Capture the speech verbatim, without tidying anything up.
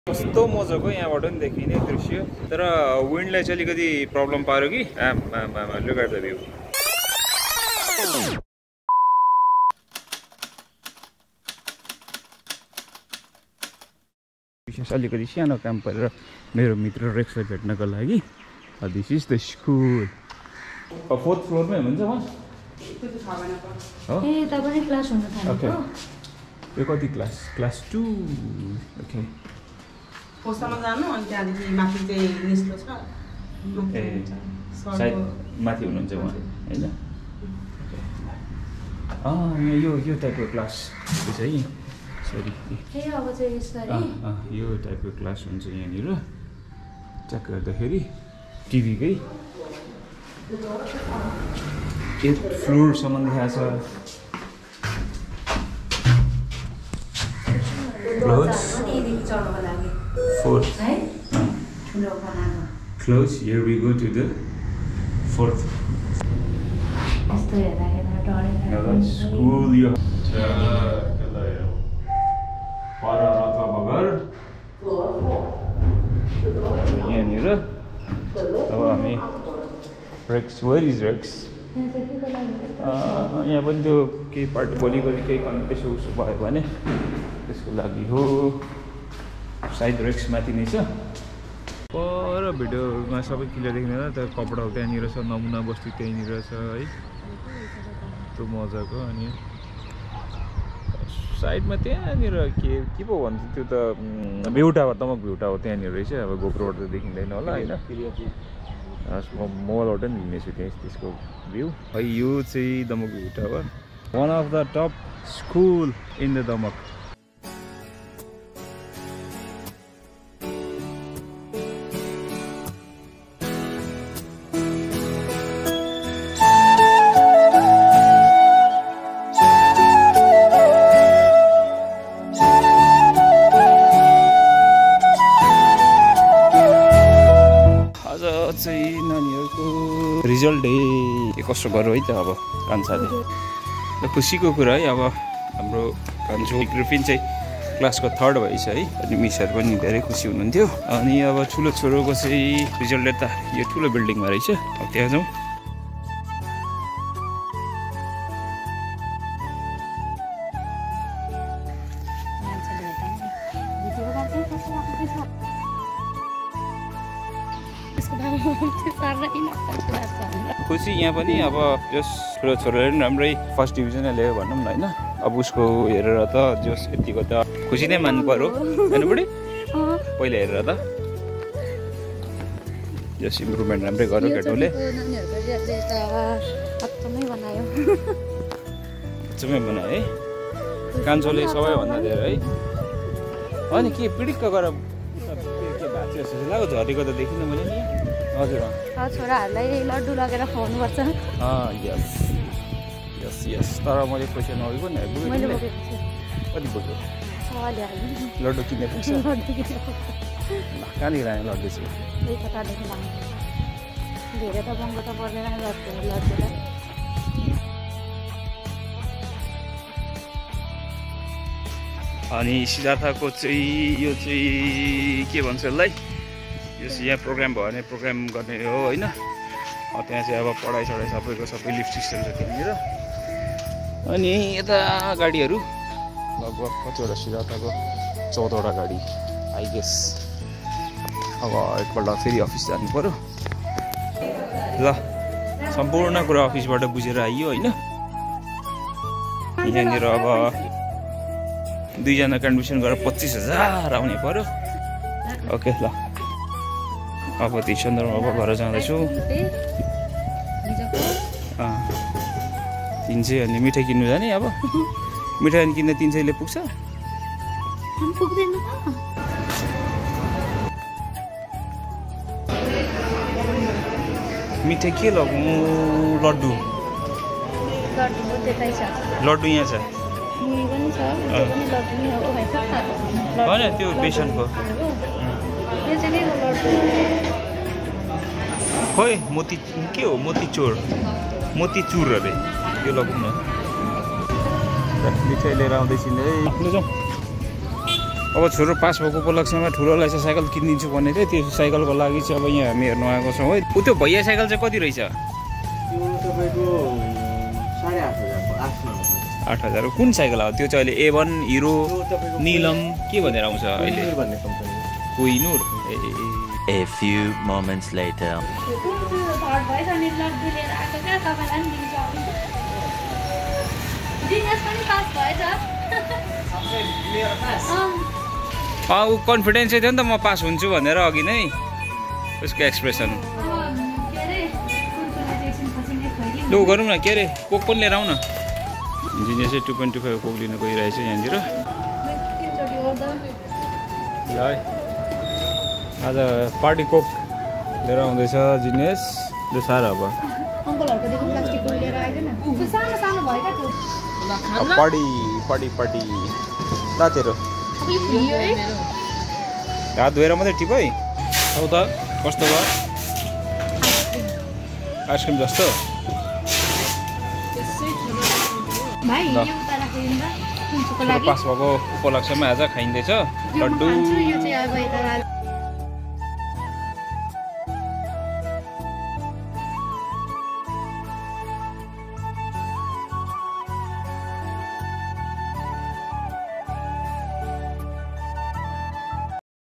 कस्तो मजाको यहाँबाट नि देखिने दृश्य तर विन्डले चाहिँ अलिकति प्रब्लम पार्यो कि आमा लुक एट द भ्यू विशेष अलिकति सानो काम परेर मेरो मित्र रेक्सलाई भेट्नको लागि this is the school fourth फ्लोरमै हुनुहुन्छ उहाँ ए तपाईँ क्लास हुन थाल्यो यो कति क्लास क्लास टू ओके पोस्टमा जानु अनि त्यहाँदेखि माथि चाहिँ निस्लो छ ए सायद माथि हुनुहुन्छ उहाँ हैन अ यो यो टाइपको क्लास छ है सरी ए अब चाहिँ यसरी अ यो टाइपको क्लास हुन्छ यहाँनिर चेक गर्दाखेरि टिभीकै एट फ्लोरसम्म देखाएको छ Fourth. Close. Here we go to the fourth. School. You. Rex, where is Rex? यहाँ पनि त्यो केही पार्ट भोलिभोलि केही कन्टेस्ट उसो भयो भने त्यसको लागि हो साइड रेक्स माथि नै छ पर भिडियोमा सबै क्लियर देखिँदैन तर कपडा त्यहाँनिर छ नमुना बस्ती त्यहीँनिर छ है त्यो मजाको अनि साइडमा त्यहाँनिर के के पो भन्छ त्यो त view tower Damak view tower त्यहाँनिर रहेछ अब गोप्रोबाट त देखिँदैन होला होइन म मोबाइलबाट नि लिनेछु त्यहाँ त्यसको भ्यू है यो चाहिँ Damak view tower one of the top school in the Damak चाहिँ नानीहरूको रिजल्ट डे के कस्तो गरौँ है त अब कान्छाले र खुसीको कुरा है अब हाम्रो कान्छो ग्रिफिन चाहिँ क्लासको थर्ड भएछ है अनि मिसहरू पनि धेरै खुसी हुनुहुन्थ्यो अनि अब ठुलो छोरोको चाहिँ रिजल्ट त यो ठुलो बिल्डिङमा रहेछ अब त्यहाँ जाउँ खुसी यहाँ पनि अब जस ठुलो छोराले पनि राम्रै फर्स्ट डिभिजनै ल्यायो भनौँ न होइन अब उसको हेरेर त जस यतिको त खुसी नै मान्नु पर्यो होइन बुढी पहिला हेरेर त जस इम्प्रुभमेन्ट राम्रै गर्यो केटोले अचम्मै बनायो है कान्छोले सबैभन्दा धेरै है अनि के पिडिक्क गरेर के भएको जस्तो लाग्यो झरेको त देखिनँ मैले नि हजुर छोराहरूलाई लड्डु लगेर खुवाउनु पर्छ यस यस यस तर मैले पैसा नगेको नि कति बोक्यो लड्डु किन्ने पैसा कहाँदेखि लाने लड्डु चाहिँ धेरै त महँगो त पर्दैन लड्डुलाई अनि सिद्धार्थको चाहिँ यो चाहिँ के भन्छ यसलाई यो यहाँ प्रोग्राम भयो भने प्रोग्राम गर्ने हो होइन त्यहाँ चाहिँ अब पढाइ सढाइ सबैको सबै लिफ्ट सिस्टम छ त्यहाँनिर अनि यता गाडीहरू लगभग कतिवटा सिद्धार्थको चौधवटा गाडी आई गेस अब एकपल्ट फेरि अफिस जानु पऱ्यो ल सम्पूर्ण कुरा अफिसबाट बुझेर आइयो होइन यहाँनिर अब दुईजना कन्ट्रिब्युसन गरेर पच्चिस हजार आउने पऱ्यो ओके ल अब ती सन्दर्भमा अब घर जाँदैछु तिन सय अनि मिठाई किन्नु जाने अब मिठाई किन्न तिन सयले पुग्छ मिठाई के लगाउँ लड्डु लड्डु यहाँ छ होइन त्यो बेसनको खोइ मोती के हो मोतीचोर मोतीचुर अरे यो लगाउँ न मिठाई लिएर आउँदैछिन् है अब छोरो पास भएको उपलक्ष्यमा ठुलोलाई चाहिँ साइकल किनिदिन्छु भनेको थियो। त्यो साइकलको लागि चाहिँ अब यहाँ हामी हेर्नु आएको छौँ है। ऊ त्यो भैया साइकल चाहिँ कति रहेछ? आठ हजार कुन साइकल हो त्यो चाहिँ अहिले ए वान हिरो निलम के भनेर आउँछ अहिले? Kohinoor. A few moments later. अँ ऊ कन्फिडेन्स थियो नि त म पास हुन्छु भनेर अघि नै उसको एक्सप्रेसन। लु गरौँ न के अरे कोक पनि लिएर आउँ न। इन्जिनियर चाहिँ two point two five coke लिनु गइरहेछ यहाँनिर। ल है आज पार्टी कोक लिएर आउँदैछ जिनेस। ल साह्रो अब पार्टी पार्टी पार्टी ल तेरो हात धोएर मात्रै टिप है। हौ त कस्तो भयो आइसक्रिम जस्तो? पास भएको उपलक्ष्यमा आज खाइँदैछ लड्डु।